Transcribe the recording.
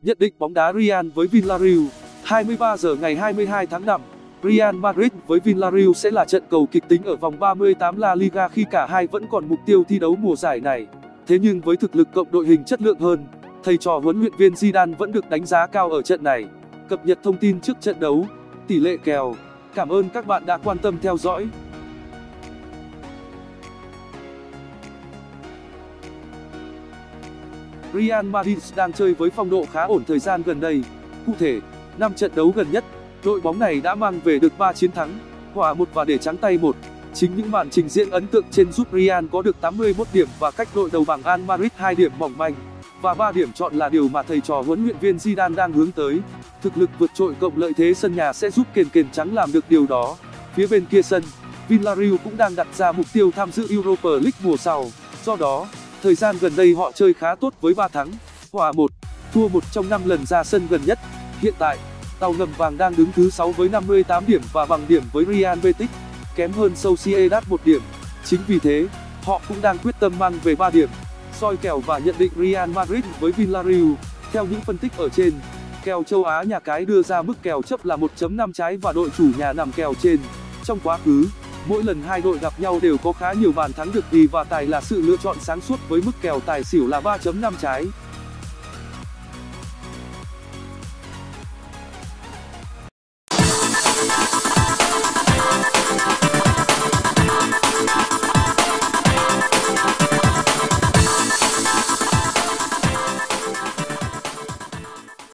Nhận định bóng đá Real với Villarreal. 23 giờ ngày 22 tháng 5, Real Madrid với Villarreal sẽ là trận cầu kịch tính ở vòng 38 La Liga khi cả hai vẫn còn mục tiêu thi đấu mùa giải này. Thế nhưng với thực lực cộng đội hình chất lượng hơn, thầy trò huấn luyện viên Zidane vẫn được đánh giá cao ở trận này. Cập nhật thông tin trước trận đấu, tỷ lệ kèo. Cảm ơn các bạn đã quan tâm theo dõi. Real Madrid đang chơi với phong độ khá ổn thời gian gần đây. Cụ thể, 5 trận đấu gần nhất, đội bóng này đã mang về được 3 chiến thắng, hòa 1 và để trắng tay 1. Chính những màn trình diễn ấn tượng trên giúp Real có được 81 điểm và cách đội đầu bảng Al Madrid 2 điểm mỏng manh. Và 3 điểm chọn là điều mà thầy trò huấn luyện viên Zidane đang hướng tới. Thực lực vượt trội cộng lợi thế sân nhà sẽ giúp kền trắng làm được điều đó. Phía bên kia sân, Villarreal cũng đang đặt ra mục tiêu tham dự Europa League mùa sau. Do đó, thời gian gần đây họ chơi khá tốt với 3 thắng, hòa 1, thua 1 trong 5 lần ra sân gần nhất. Hiện tại, Tàu Ngầm Vàng đang đứng thứ 6 với 58 điểm và bằng điểm với Real Betis, kém hơn Sociedad 1 điểm. Chính vì thế, họ cũng đang quyết tâm mang về 3 điểm. Soi kèo và nhận định Real Madrid với Villarreal. Theo những phân tích ở trên, kèo châu Á nhà cái đưa ra mức kèo chấp là 1.5 trái và đội chủ nhà nằm kèo trên. Trong quá khứ, mỗi lần hai đội gặp nhau đều có khá nhiều bàn thắng được ghi và tài là sự lựa chọn sáng suốt với mức kèo tài xỉu là 3.5 trái.